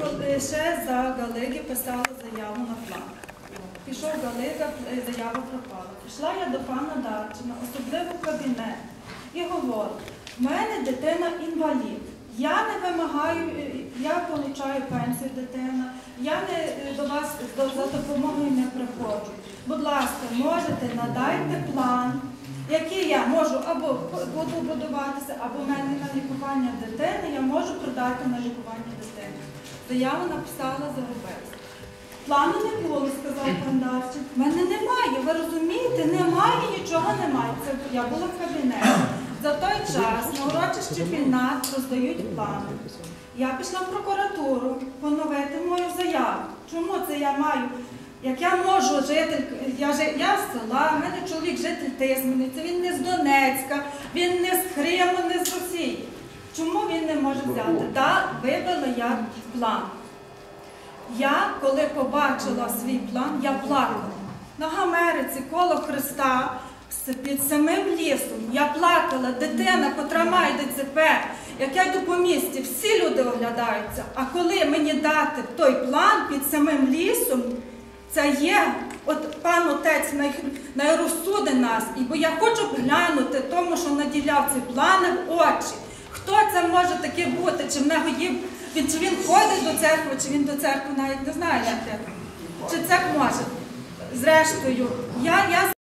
ще за Галиги писала заяву на план. Пішов Галига, заява пропала. Пішла я до пана Дарчина, особливо в кабінет, і говорю, в мене дитина інвалід. Я не вимагаю, я отримую пенсію дитина, я до вас за допомогою не приходжу. Будь ласка, можете надайте план, який я можу або буду будуватися, або в мене на лікування дитини, я можу продати на лікування дитини. Заяву написала Загубець. Плану не було, сказав пан Дарчин. В мене немає, ви розумієте, немає, нічого немає. Це я була в кабінеті. За той час на урочищі кімнат роздають плани. Я пішла в прокуратуру поновити мою заяву. Чому це я маю? Як я можу жити, я з села, в мене чоловік житель Тисмениці, він не з Донецька, він не з Криму, не з Росії. Чому він не може взяти? Так, вибила я план. Я, коли побачила свій план, я плакала. На Гамериці, коло Христа, під самим лісом, я плакала, дитина, котра має ДЦП, як я йду по місті, всі люди оглядаються. А коли мені дати той план під самим лісом, це є, от пан отець найрозсуди нас, бо я хочу глянути тому, що наділяв ці плани в очі. Хто це може таке бути? Чи в нього є, чи він ходить до церкви, чи він до церкви навіть не знає, як це. Чи це може? Зрештою, я